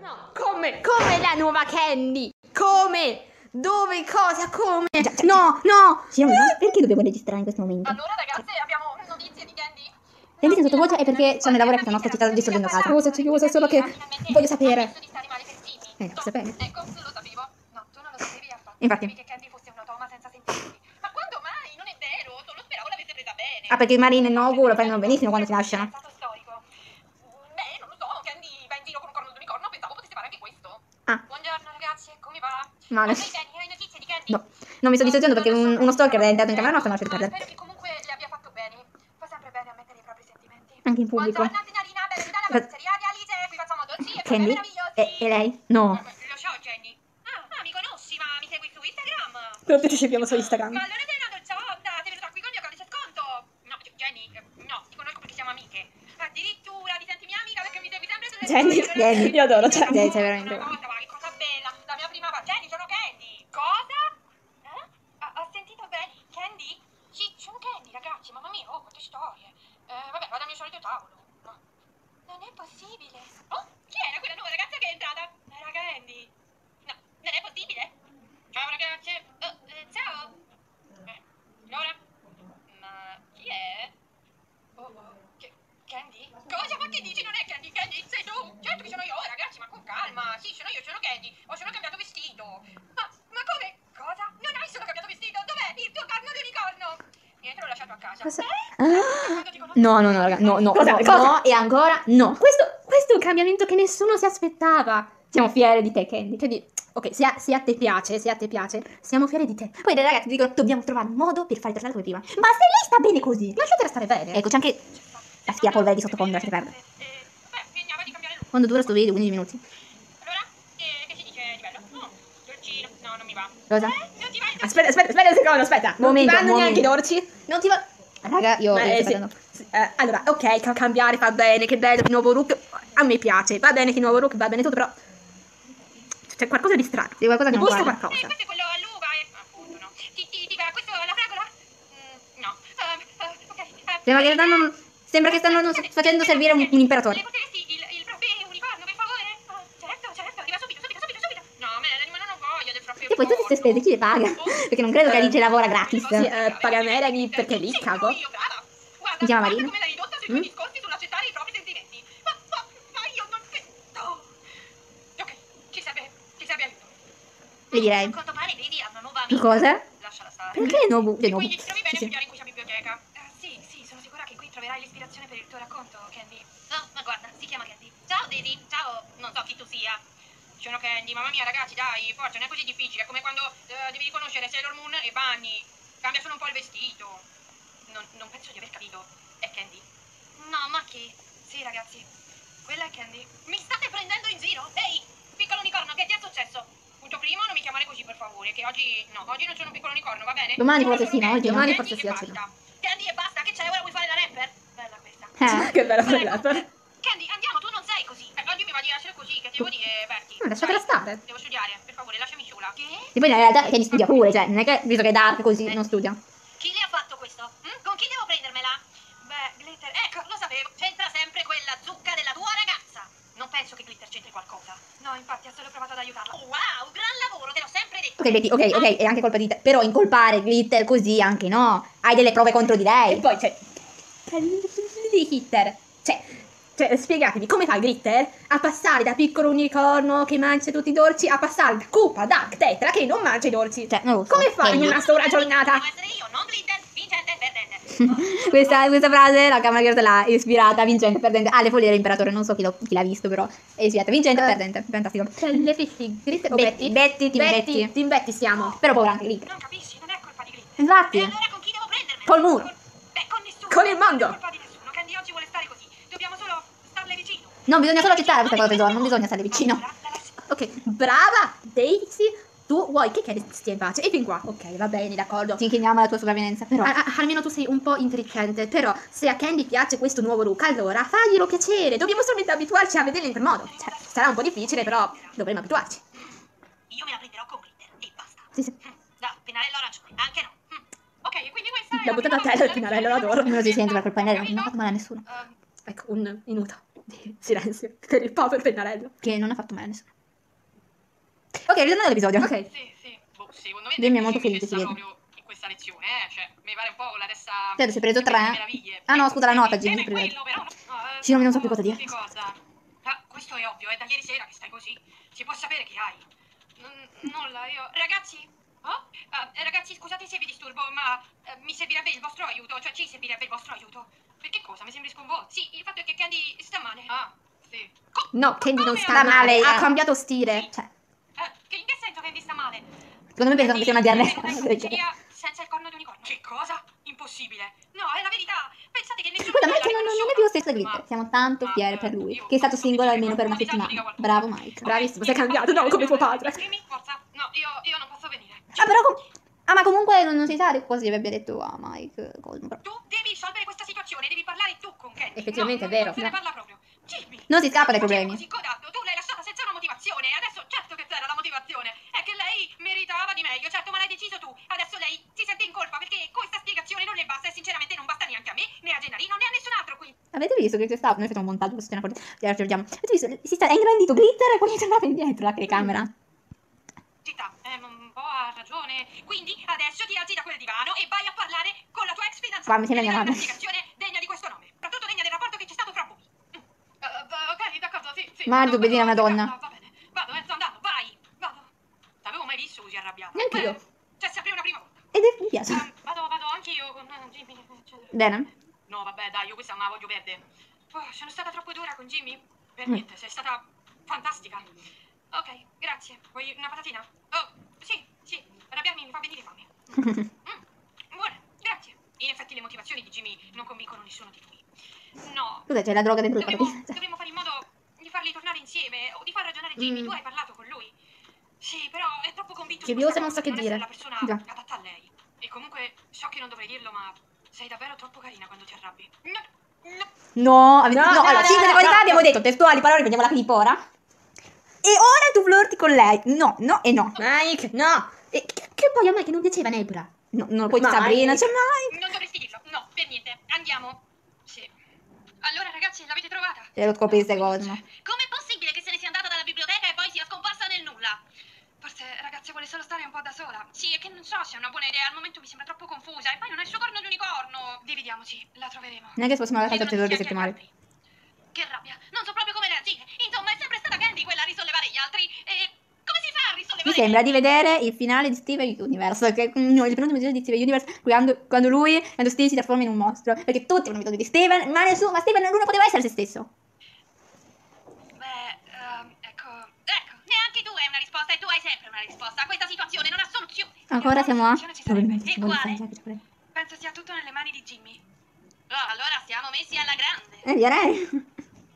No, come la nuova Candy? Come? Dove? Cosa? Come? No, no! Perché dobbiamo registrare in questo momento? Allora ragazze, abbiamo notizie di Candy? Sentite sottovoce è perché c'è una lavora che nostra città distruggendo casa. Curiosa, solo che voglio sapere. Di stare male festini. Devo sapere. Ecco, lo sapevo. No, tu non lo sapevi affatto. Infatti. Sapevi che Candy fosse un automa senza sentimenti. Ma quando mai? Non è vero, solo speravo l'avesse presa bene. Ah, perché Marina e Nobu lo prendono benissimo quando si lasciano. È stato storico. Beh, non lo so, Candy va in giro con un corno d'unicorno, pensavo potesse fare anche questo. Ah. Buongiorno ragazzi, come va? Male. Ok, Danny, hai notizie di Candy? No, non mi sto dissociando perché uno stalker è entrato in camera nostra e non lascia di Spero perdere. che comunque le abbia fatto bene. Fa sempre bene ammettere i propri sentimenti. Anche in pubblico. Buongiorno signorina, benvenuta alla pasticceria di Alice. Qui facciamo dolci e caffè Candy? meravigliosi. E lei? No. Lo so, Jenny. Ah, mi conosci, ma mi segui su Instagram? Tutti ci seguiamo su Instagram. Ma allora sei una dolciotta, sei venuta qui con il mio codice sconto. No, Jenny, no, ti conosco perché siamo amiche. Addirittura ti senti mia amica perché mi segui sempre sulle Jenny, io adoro, cioè, Jenny, sei veramente una cosa, ma che cosa bella. La mia prima Jenny, sono Candy. Cosa? Ha sentito bene? Candy? Sì, sono Candy, ragazzi, mamma mia, oh, quante storie. Vabbè, vado al mio solito tavolo. No. Non è possibile. Oh, chi era quella nuova ragazza che è entrata? Era Candy. No, non è possibile. Ciao ragazze. Ciao. Laura? Ma chi è? Oh, Candy? Cosa? Ma che dici? Non è Candy? Candy, sei tu? Certo che sono io, ragazzi, ma con calma. Sì, sono io, sono Candy. Ho solo cambiato vestito. Ma come? Cosa? Non hai solo cambiato vestito? Dov'è il tuo corno di unicorno? Niente, l'ho lasciato a casa. No, raga, no. Cosa? No, e ancora no. Questo è un cambiamento che nessuno si aspettava. Siamo fieri di te, Candy. Quindi, ok, se a te piace, siamo fieri di te. Poi le ragazze dicono, dobbiamo trovare un modo per farli tornare come prima. Ma se lei sta bene così, Lasciatela stare bene. ecco, c'è anche l'aspirapolvere di sottofondo, lasciate perdere. Bisognava di cambiare look. Quando dura sto video? 15 minuti. Allora, che si dice di bello? Dolcino. No, non mi va. Cosa? Non ti va il Aspetta un secondo, aspetta. Non Momento, ti vanno neanche i momento. dolci? Non ti va... Raga, io sto Sì. facendo. Allora, ok, cambiare fa bene, che bello, che nuovo look. A me piace, va bene che nuovo look, va bene tutto, però... C'è qualcosa di strano. Sì, qualcosa che Mi non gusta guarda. qualcosa. questo è quello all'uva, appunto no. Ti va questo la fragola? No. Ok. Sembra che stanno facendo servire un imperatore. Le potresti il frappè unicorno, per favore? Certo, arriva subito. No, ma non ho voglia del frappè E poi tutte queste spese chi le paga? Perché non credo che Alice lavora gratis. Sì, paga Melanie perché lì, cago. Io, brava. Guarda, Mi chiama Marina? come l'hai ridotta sui tuoi discorsi sull'accettare i propri sentimenti. Ma io non Ok, ci serve aiuto. Le direi. A quanto pare vedi ha una nuova amica. Cosa? Lasciala stare. Perché Nobu? E quindi ti trovi bene a Sì. studiare in questa biblioteca? Sì, sono sicura che qui troverai l'ispirazione per il tuo racconto, Candy. No, ma guarda, si chiama Candy. Ciao, Daisy. Ciao, non so chi tu sia. Sono Candy, mamma mia, ragazzi, dai, forza, non è così difficile. È come quando devi riconoscere Sailor Moon e Bunny. Cambia solo un po' il vestito. Non penso di aver capito. È Candy? No, ma che? Sì, ragazzi. Quella è Candy. Mi state prendendo in giro? Ehi, piccolo unicorno, che ti è successo? Punto primo, non mi chiamare così, per favore, che oggi non sono un piccolo unicorno, va bene? Domani Sono forse solo sì, no? Candy, Oggi no. Domani Candy forse sì, e oggi no. basta. Candy e basta, che c'è? Ora vuoi fare la rapper? Bella questa. Che bella Ecco, rapper. Candy, andiamo, tu non sei così. Oggi mi va di essere così, che devo dire, Bertie? Lasciatela Dai, stare. Devo studiare, per favore, lasciami sola. Che? E poi in realtà Candy studia pure, cioè, non è che visto che è dark così, non studia. Chi le ha fatto questo? Con chi devo prendermela? Beh, Glitter, ecco, lo sapevo. C'entra sempre quella zucca della tua ragazza. Non penso che Glitter c'entri qualcosa. No, infatti, ha solo provato ad aiutarla. Oh, wow, gran lavoro, te l'ho sempre detto. Ok, Betty, ok, è anche colpa di te. Però incolpare Glitter così anche no. Hai delle prove contro di E lei. poi c'è... di Hitter. Cioè, spiegatemi, come fa Glitter a passare da piccolo unicorno che mangia tutti i dolci a passare da Koopa, Duck, Tetra che non mangia i dolci? Cioè, non lo so. Come fa in Candy. una sola giornata? Devo essere io, non Glitter, vincente, perdente. Questa frase la Camera Girls l'ha ispirata vincente, perdente. Ah, le foglie dell'imperatore, non so chi l'ha visto, però è ispirata. Vincente, perdente. Fantastico. Le fissi, Glitter o Betty, Team Betty. Team Betty siamo. Però povera anche Glitter. Non capisci, non è colpa di Glitter. Infatti. E allora con chi devo prendermela? Col muro. Beh, con nessuno. Con il mondo. Non è colpa di nessuno. Candy oggi vuole stare così. Dobbiamo solo starle vicino. No, bisogna solo accettare questa cosa, tesoro, non bisogna stare vicino. Allora, la lascio. Ok, brava Daisy, tu vuoi che Candy stia in pace. E fin qua, ok, va bene, d'accordo. Ci inchiniamo alla tua sopravvivenza, però. Almeno tu sei un po' intelligente, però se a Candy piace questo nuovo look, allora faglielo piacere. Dobbiamo solamente abituarci a vederlo in quel modo. Cioè, sarà un po' difficile, però dovremo abituarci. Io me la prenderò con Glitter e basta. Sì. Da, pennarello arancione, anche no. Ok, quindi questa è L'ho buttata a te, il pennarello, l'adoro. Non si sente per colpa di lei, non ha fatto male a nessuno. Ecco, un minuto. Silenzio. Per il povero pennarello. Che non ha fatto male a nessuno. Ok, ritornando all'episodio. Ok. Sì. Boh, secondo me Jamie è molto Jimmy felice, ci si sta vede. proprio in questa lezione, cioè, mi pare un po' la testa Certo, si è preso delle 3. meraviglie. Ah no, scusa, la nota, Jimmy, Jimmy, quello però no. Sì, no, non so più cosa dire. Di cosa? Ah, questo è ovvio, è da ieri sera che stai così. Si può sapere che hai. Nulla, io... Ragazzi? Oh? Ragazzi, scusate se vi disturbo, ma mi servirebbe il vostro aiuto, cioè ci servirebbe il vostro aiuto. Per che cosa? Mi sembri sconvolto. Sì, il fatto è che Candy sta male. Ah, sì. No, Candy non Come sta sta male. male, Ha cambiato stile. Cioè, in che senso Candy sta male? secondo me pensano che sia una Candy è diarrea. venuta in pasticceria senza il corno di unicorno. Che cosa? Impossibile. No, è la verità. Pensate che nessuno Guarda, di Mike noi l'ha non è riconosciuto. più lo stesso di Glitter. Ma- Siamo tanto ma, fieri per lui. io Che è stato non so singolo se almeno per una qualcuno di settimana. tanto dica qualcosa. Bravo, Mike. Bravissimo, sei niente, cambiato, no, come tuo padre. Jimmy, forza. No, io non posso venire. Ah, però. Ma comunque non si sa cosa gli abbia detto a Mike. Cosmo, però. Tu devi risolvere questa situazione, devi parlare tu con Candy. Effettivamente No, è vero. non se ne parla proprio. Jimmy. Non si scappa dai Ti facevo problemi. così codatto, tu l'hai lasciata senza una motivazione. Adesso certo che c'era la motivazione. È che lei meritava di meglio, certo, ma l'hai deciso tu. Adesso lei si sente in colpa perché questa spiegazione non le basta e sinceramente non basta neanche a me, né a Gennarino, né a nessun altro qui. Avete visto che c'è stato? Noi facciamo un montaggio, questa scena fuori. Avete visto? È ingrandito Glitter e poi è tornato indietro la telecamera. Città, un po' ha ragione. Quindi adesso ti alzi da quel divano e vai a parlare con la tua ex fidanzata. Qua mi sembra Devi mia dare una madre. spiegazione degna di questo nome. Soprattutto degna del rapporto che c'è stato fra voi. Ok, d'accordo, sì. Ma tu vedi, è una donna. Va bene. Vado, sto andando, vai. Vado. T'avevo mai visto così arrabbiata? Neanch'io. C'è sempre una prima volta. Mi piace. Vado anch'io con Jimmy, eccetera. Bene. No, vabbè, dai, io questa non la voglio perdere. Sono stata troppo dura con Jimmy? Per niente, sei stata fantastica. Ok, grazie. Vuoi una patatina? Oh, sì, arrabbiarmi mi fa venire fame. Buona, grazie. In effetti le motivazioni di Jimmy non convincono nessuno di noi. No. Scusa, c'è la droga dentro il paradiso. Dovremmo fare in modo di farli tornare insieme o di far ragionare Jimmy. Tu hai parlato con lui? Sì, però è troppo convinto Chiediosa, su non so che non dire. essere la persona Già. adatta a lei. E comunque so che non dovrei dirlo, ma sei davvero troppo carina quando ti arrabbi. No, No, allora, no, 5 no, secondi fa no. abbiamo detto testuali parole, vediamo la clip ora. E ora tu flirti con lei. No e no. Mike, no. E che poi a me che non piaceva Nebula. No, poi Mike. Sabrina, c'è mai. Non dovresti dirlo. No, per niente. Andiamo. Sì. Allora, ragazzi, l'avete trovata? E lo scopriste Cosmo. Com'è possibile che se ne sia andata dalla biblioteca e poi sia scomparsa nel nulla? Forse, ragazzi, vuole solo stare un po' da sola. Sì, è che non so se è una buona idea. Al momento mi sembra troppo confusa. E poi non ha il suo corno di unicorno. Dividiamoci, la troveremo. Non è che fossimo alla casa Chiedono tesoro di di fianchi agli settimane. altri. Che rabbia. Non so proprio come reagire. Insomma, è sempre stata Candy quella a risollevare gli altri. E come si fa a risollevare Mi sembra di vedere il finale di Steven Universe, che no, il penultimo episodio di Steven Universe, quando Steven si trasforma in un mostro. Perché tutti hanno bisogno di Steven, ma Steven non poteva essere se stesso. Beh, ecco, neanche tu hai una risposta e tu hai sempre una risposta. Questa situazione non ha soluzione. Ancora siamo a. Soluzione ci sarebbe. E Probabilmente quale? Penso sia tutto nelle mani di Jimmy. Oh, allora siamo messi alla grande. Direi.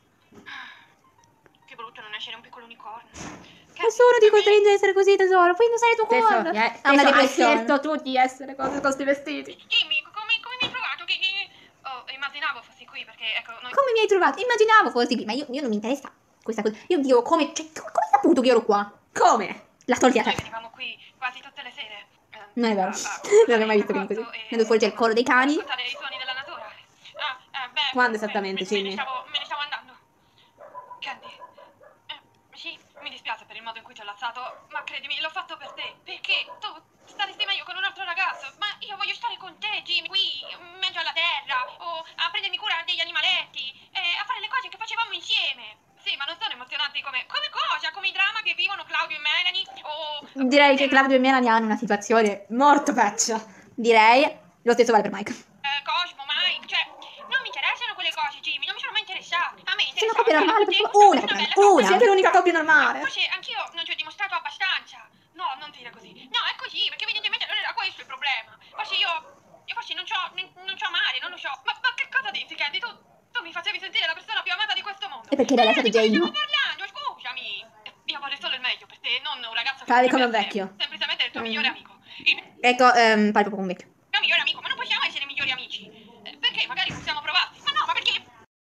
Che brutto non essere un piccolo unicorno. Nessuno ti costringe a essere così, tesoro. Puoi indossare il tuo Tesoro, cuore. ha Ha una hai depressione. scelto tu di essere cose con questi vestiti. Jimmy, come mi hai trovato? Oh, immaginavo fossi qui perché, ecco, noi... Come mi hai trovato? Immaginavo fossi qui, ma io non mi interessa questa cosa. Io dico come hai saputo che io ero qua? Come? La tolta. Noi venivamo qui quasi tutte le sere. Non è vero. Non l'avevo mai visto quindi così. Vedo fuori c'è il coro dei cani. Ascoltare i suoni della natura. Beh, Quando esattamente, Jimmy? Me ne stavo andando. Candy. Sì, mi dispiace per il modo in cui ti ho lazzato, ma credimi, l'ho fatto per te. Perché tu staresti meglio con un altro ragazzo. Ma io voglio stare con te, Jimmy, qui, in mezzo alla terra, o a prendermi cura degli animaletti, e a fare le cose che facevamo insieme. Sì, ma non sono emozionanti come cosa? Come i dramma che vivono Claudio e Melanie, o... Direi che Claudio e Melanie hanno una situazione. Morto peccio. Direi. Lo stesso vale per Mike. Cosmo, Mike, cioè, non mi interessano quelle cose, Jimmy, non mi sono mai interessate. A me Sei una interessava coppia normale, te, una una coppia, bella una. coppia. Siete l'unica coppia normale. Forse anch'io non ti ho dimostrato abbastanza. No, non dire così. No, è così, perché evidentemente non era questo il problema. Forse io forse non c'ho male, non lo so. Ma che cosa dici, Candy? Tu mi facevi sentire la persona più amata di questo mondo. E perché l'hai lasciato Di cosa Jane? stiamo parlando? Scusami. Io vorrei solo il meglio per te, non un ragazzo che Parli ti come un piace, vecchio. semplicemente il tuo migliore amico. Il Ecco, parli proprio con un vecchio. mio migliore amico, ma non possiamo essere migliori amici. Perché? Magari possiamo provarci. Ma no, ma perché?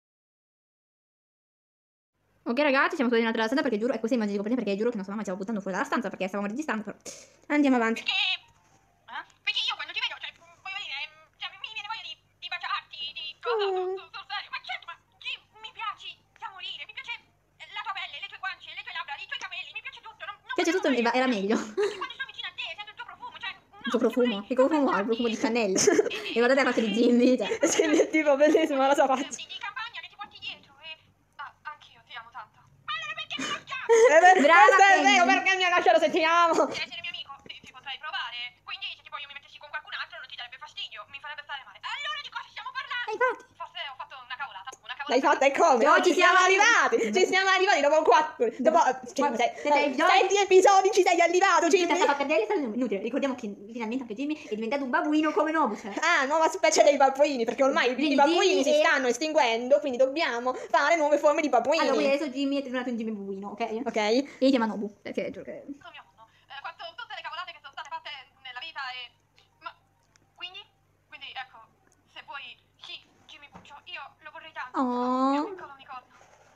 Ok ragazzi, siamo tornati nella stanza perché giuro, e questa immagine di copertina perché giuro che non stavamo stiamo buttando fuori dalla stanza perché stavamo registrando, però andiamo avanti. Perché io quando ti vedo, cioè, voglio dire, mi viene voglia di baciarti, di cosa, sul serio. Ma certo, ma mi piaci, siamo Piace tutto, era meglio. Quando sto vicino a te, sento il tuo profumo, cioè... Il tuo profumo? Che profumo ha? Il profumo di Chanel. E guardate la faccia di Jimmy. Cioè. Jimmy è tipo bellissimo, la sua faccia. Di campagna che ti porti dietro e... anch'io ti amo tanto. Allora perché mi lasciamo? Brava, Questo è Candy. vero, perché mi ha lasciato se ti amo? Se essere mio amico, ti potrei provare. Quindi se tipo io mi mettessi con qualcun altro non ti darebbe fastidio, mi farebbe stare male. Allora di cosa stiamo parlando? Infatti. Forse ho fatto una cavolata. L'hai fatta e come? Ciao, Oggi ci siamo arrivati! Ci siamo arrivati dopo 4. Dopo Siete 7 episodi ci sei arrivato, Jimmy Jimmy! sta pappardelle è stato inutile. Ricordiamo che finalmente anche Jimmy è diventato un babuino come Nobus. Ah, nuova specie dei babbuini, perché ormai i Quindi babbuini Jimmy si è- stanno estinguendo, quindi dobbiamo fare nuove forme di babbuini. Allora, quindi adesso Jimmy è tornato un Jimmy babuino, ok? Ok? E gli chiama Nobu, perché giuro che... Mio nonno. Quanto tutte le cavolate che sono state fatte nella vita e... Ma... Quindi ecco, se vuoi... Sì, Jimmy Puccio, io lo vorrei tanto. Oh. Mio piccolo unicorno.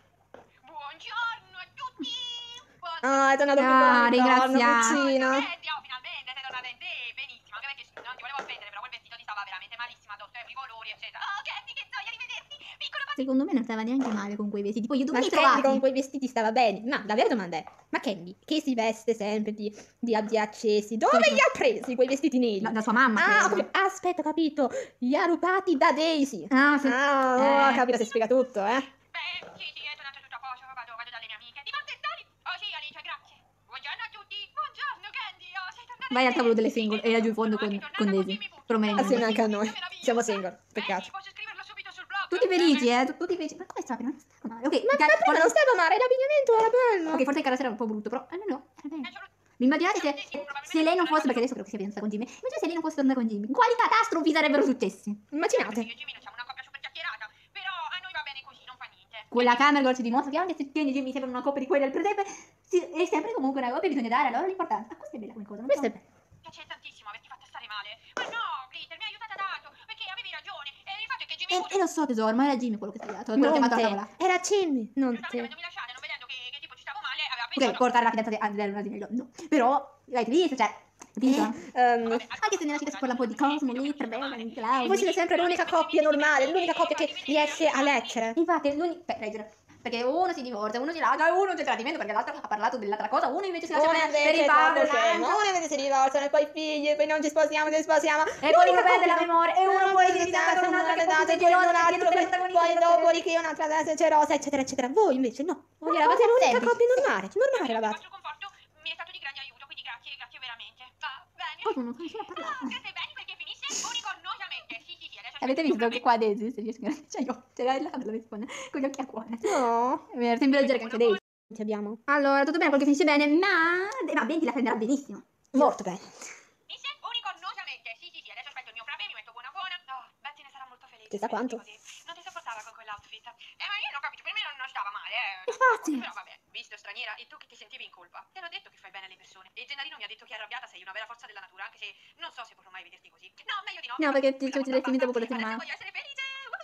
Buongiorno a tutti! Ah, è tornato più Ah, buono, ringraziamo. cucina. Finalmente sei tornata in te, benissimo, anche perché sì, non ti volevo offendere, però quel vestito ti stava veramente malissimo addosso, i colori, eccetera. Oh, Candy, che gioia rivederti! Piccolo Secondo me non stava neanche male con quei vestiti. Poi io dove Ma li Candy trovati? con quei vestiti stava bene. Ma la vera domanda è: ma Candy, che si veste sempre di abiti accesi, dove Sì. li ha presi quei vestiti neri? Da sua mamma, Ah, credo. aspetta, ho capito. Li ha rubati da Daisy. Ah, sì. Ah, capito, si spiega tutto, eh. Beh, sì, è tornato tutto a posto, vado dalle mie amiche. Di parte stai? Oh sì, Alice, grazie. Buongiorno a tutti. Buongiorno, Candy. Oh, sei tornata Vai in al tavolo te. delle single e laggiù in fondo con Daisy. Però me ne Assieme immagino. anche a noi. Che meraviglia. Siamo single, peccato. Posso scriverlo subito sul blog? Tutti felici, tutti felici. Ma come sta? Non sta male. Ok, Ma prima non stava male, l'abbigliamento era bello. Ok, forse il carattere era un po' brutto, però no, era bene. Vi immaginate se lei non fosse, perché adesso credo che sia fidanzata con Jimmy, immaginate se lei non fosse tornata con Jimmy, quali catastrofi sarebbero successi? Immaginate. Io e Jimmy non siamo una coppia super chiacchierata, però a noi va bene così, non fa niente. Quella camera girl ci dimostra che anche se tieni Jimmy sembra una coppia di quelle del presepe, è sempre comunque una coppia, bisogna dare a loro l'importanza. Ah, questa è bella come cosa, non Questo è so. bello. Mi piace tantissimo averti fatta stare male. Ma no, Glitter, mi ha aiutata tanto, perché avevi ragione. E il fatto è che Jimmy E lo so tesoro, ma era Jimmy quello che è sbagliato, quello Non chiamato a te. tavola. Era Jimmy, non giustamente te. avendomi lasciata, non vedendo che tipo ci stavo male, aveva Ok, pensato... portare la fidanzata dell'asilo, no. Però, l'avete visto, cioè, capito? Anche se nella città si parla un po' di Cosmo, Glitter, Bella, Nicolaus. Voi siete sempre l'unica coppia normale, l'unica coppia che riesce a leggere. Infatti, leggere. Perché uno si divorzia, uno si lascia e uno c'è tradimento perché l'altro ha parlato dell'altra cosa, uno invece si lascia Uno per invece il è padre, troppo scemo, uno invece si divorziano e poi figli, e poi non ci sposiamo, ci sposiamo. E poi uno perde la memoria, e uno poi si fidanza con un altro che poi è geloso perché non è protagonista. poi dopodiché un'altra adesso c'è Rosa, eccetera, eccetera. Voi invece no. Voi eravate l'unica coppia normale, normale Il eravate. vostro conforto mi è stato di grande aiuto, quindi grazie veramente. Va bene. Poi non riesce a parlare. Siete bene perché finisce unicornosamente. Sì, adesso... Avete visto che qua Daisy si riesce cioè io, c'è la dove si pone con gli occhi a cuore. No. È vero, sempre leggera che anche Daisy. Ti abbiamo. Allora, tutto bene, quel che finisce bene, ma Benji la prenderà benissimo. Molto bene. Finisce unicornosamente. Sì, adesso aspetto il mio frappè, mi metto buona. Oh, Betty ne sarà molto felice. Chissà quanto. Così. Non ti sopportava con quell'outfit. Ma io non ho capito, per me non stava male, Infatti. Però vabbè, visto straniera e tu che ti sentivi in colpa. Te l'ho detto che fai bene alle persone. E Gennarino mi ha detto che arrabbiata sei una vera forza della natura, anche se non so se potrò mai vederti così. No, meglio di no. No, perché ti Quella lei volta finita basta. con la settimana. Adesso voglio essere felice.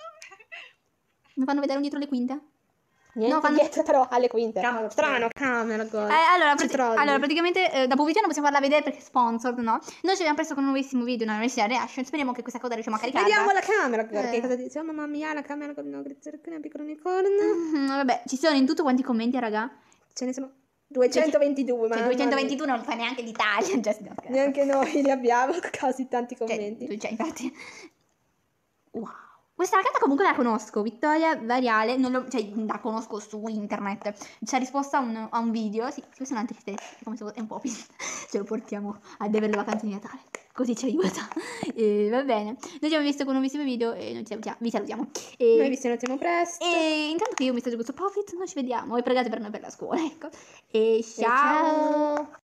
Woohoo. Mi fanno vedere un dietro le quinte? Niente No, fanno- dietro però alle quinte. Camera Strano, camera girl. Allora, Ci trovi. praticamente da pubblicità non possiamo farla vedere perché è sponsored, no? Noi ci abbiamo preso con un nuovissimo video, una nuovissima reaction. Speriamo che questa cosa riusciamo a caricarla. Vediamo la camera girl. Eh. Che cosa dice? Oh, mamma mia, la camera con un piccolo unicorno. Vabbè, ci sono in tutto quanti i commenti, raga. Ce ne sono 222, ma Cioè, 222 non fa neanche l'Italia. Cioè, no, scherzo. neanche noi li abbiamo così tanti commenti. Cioè, infatti. Wow. Questa ragazza comunque la conosco, Vittoria Variale, cioè la conosco su internet. Ci ha risposto a un video, sì, questa è una tristezza, come se è un po' ce lo portiamo a deve le vacanze di Natale, così ci aiuta. Va bene, noi ci abbiamo visto con un nuovissimo video e noi vi salutiamo. Noi vi salutiamo presto. E intanto che io mi sto questo profit, noi ci vediamo e pregate per noi per la scuola, ecco. E ciao. Ciao.